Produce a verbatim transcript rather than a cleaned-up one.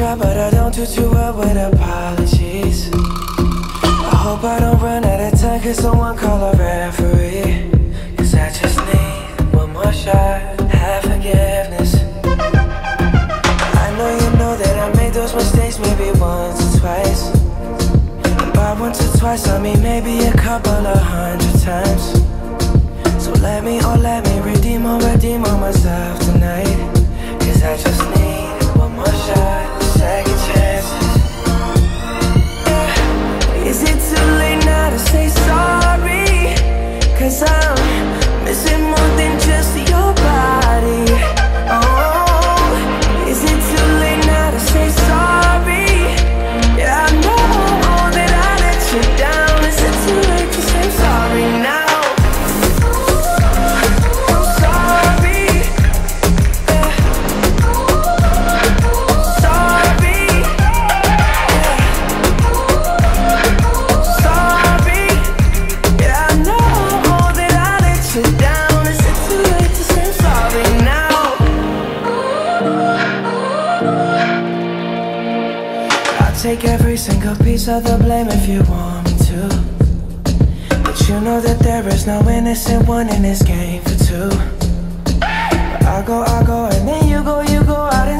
lot, but I don't do too well with apologies. I hope I don't run out of time, cause someone call a referee. Cause I just need one more shot, have forgiveness. I know you know that I made those mistakes maybe once or twice. And by once or twice I mean maybe a couple of hundred times. So let me, oh let me redeem or redeem on myself tonight. Cause I just need one more shot, second chances. Yeah. Is it too late now to say sorry? Cause I'm missing more than just your body. Oh, is it too late now to say sorry? Yeah, I know that I let you down. Is it too late to say sorry now? Take every single piece of the blame if you want me to. But you know that there is no innocent one in this game for two. But I go, I go, and then you go, you go out and